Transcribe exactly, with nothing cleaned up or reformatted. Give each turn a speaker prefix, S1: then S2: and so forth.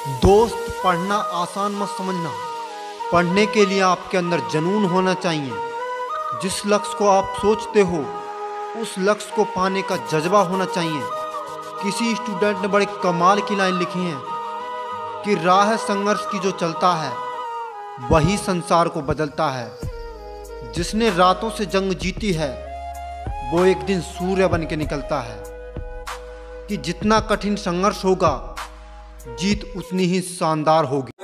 S1: दोस्त, पढ़ना आसान मत समझना। पढ़ने के लिए आपके अंदर जुनून होना चाहिए। जिस लक्ष्य को आप सोचते हो उस लक्ष्य को पाने का जज्बा होना चाहिए। किसी स्टूडेंट ने बड़े कमाल की लाइन लिखी है कि राह संघर्ष की जो चलता है वही संसार को बदलता है। जिसने रातों से जंग जीती है वो एक दिन सूर्य बन के निकलता है। कि जितना कठिन संघर्ष होगा जीत उतनी ही शानदार होगी।